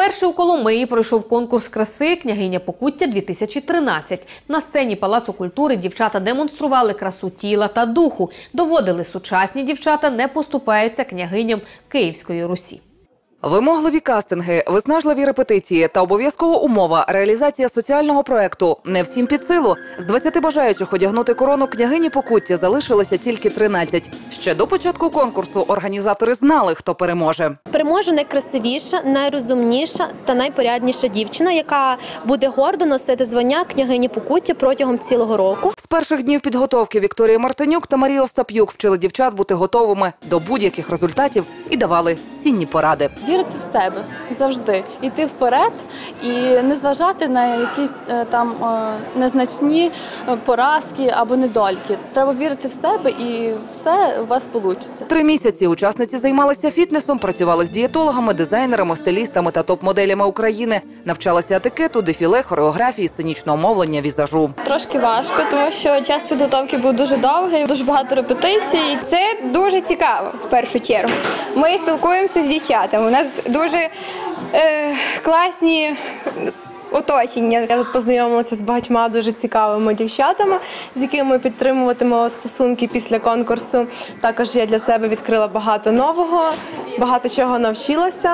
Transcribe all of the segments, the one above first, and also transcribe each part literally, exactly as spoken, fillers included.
Вперше у Коломиї пройшов конкурс краси «Княгиня Покуття-дві тисячі тринадцять». На сцені Палацу культури дівчата демонстрували красу тіла та духу. Доводили, сучасні дівчата не поступаються княгиням Київської Русі. Вимогливі кастинги, виснажливі репетиції та обов'язкова умова – реалізація соціального проєкту не всім під силу. З двадцяти бажаючих одягнути корону княгині Покуття залишилося тільки тринадцять. Ще до початку конкурсу організатори знали, хто переможе. Переможе найкрасивіша, найрозумніша та найпорядніша дівчина, яка буде гордо носити звання княгині Покуття протягом цілого року. З перших днів підготовки Вікторія Мартинюк та Марія Остап'юк вчили дівчат бути готовими до будь-яких результатів і давали цінні поради. Вірити в себе завжди, йти вперед і не зважати на якісь там незначні поразки або недоліки. Треба вірити в себе і все у вас вийде. Три місяці учасниці займалися фітнесом, працювали з дієтологами, дизайнерами, стилістами та топ-моделями України. Навчалися етикету, дефіле, хореографії, сценічного мовлення, візажу. Трошки важко, тому що час підготовки був дуже довгий, дуже багато репетицій. Це дуже цікаво, в першу чергу. Ми спілкуємося з дівчатами. У нас дуже е, класні оточення. Я тут познайомилася з багатьма дуже цікавими дівчатами, з якими підтримуватиму стосунки після конкурсу. Також я для себе відкрила багато нового, багато чого навчилася.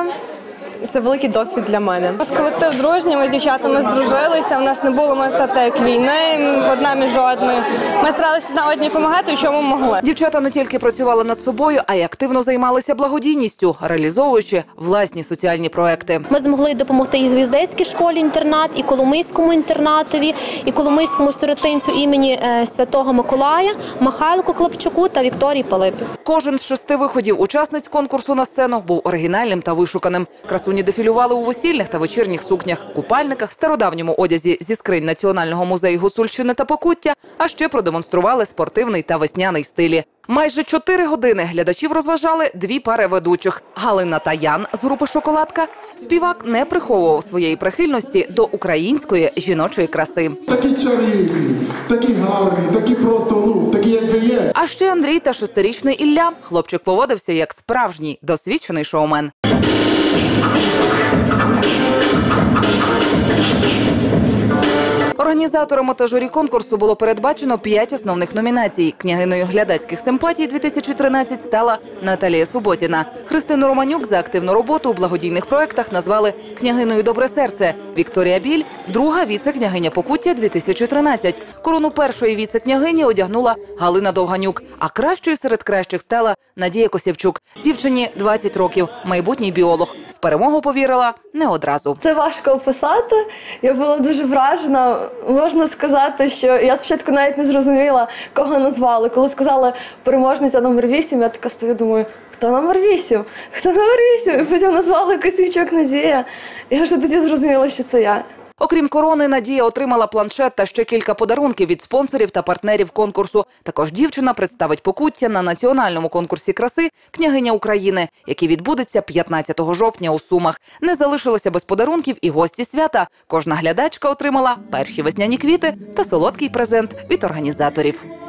Це великий досвід для мене. У нас колектив дружній, ми з дівчатами здружилися, у нас не було, можна сказати, як війни, одна між одною. Ми старалися одна одній допомагати, в чому могли. Дівчата не тільки працювали над собою, а й активно займалися благодійністю, реалізовуючи власні соціальні проекти. Ми змогли допомогти і Звіздецькій школі-інтернат, і Коломийському інтернатові, і Коломийському сиротинцю імені Святого Миколая, Михайлику Клопчуку та Вікторії Пилипі. Кожен з шести виходів учасниць конкурсу на сцену був оригінальним та вишуканим. Красуні дефілювали у весільних та вечірніх сукнях, купальниках, стародавньому одязі зі скринь Національного музею Гуцульщини та Покуття, а ще продемонстрували спортивний та весняний стилі. Майже чотири години глядачів розважали дві пари ведучих. Галина та Ян з групи «Шоколадка». Співак не приховував своєї прихильності до української жіночої краси. Такі чарівні, такі гарні, такі просто, ну, такі як ви є. А ще Андрій та шестирічний Ілля. Хлопчик поводився як справжній, досвідчений шоумен. Організаторами та журі конкурсу було передбачено п'ять основних номінацій. Княгиною глядацьких симпатій дві тисячі тринадцять стала Наталія Суботіна. Христину Романюк за активну роботу у благодійних проєктах назвали княгиною «Добре серце». Вікторія Біль – друга віце-княгиня Покуття дві тисячі тринадцять. Корону першої віце-княгині одягнула Галина Довганюк. А кращою серед кращих стала Надія Косівчук. Дівчині двадцять років, майбутній біолог. В перемогу повірила не одразу. Це важко описати. Я була дуже вражена. Можна сказати, що я спочатку навіть не зрозуміла, кого назвали. Коли сказали переможниця номер вісім, я така стою, думаю, хто номер вісім? Хто номер вісім? І потім назвали Косівчук Надія. Я вже тоді зрозуміла, що це я. Окрім корони, Надія отримала планшет та ще кілька подарунків від спонсорів та партнерів конкурсу. Також дівчина представить Покуття на національному конкурсі краси «Княгиня України», який відбудеться п'ятнадцятого жовтня у Сумах. Не залишилося без подарунків і гості свята. Кожна глядачка отримала перші весняні квіти та солодкий презент від організаторів.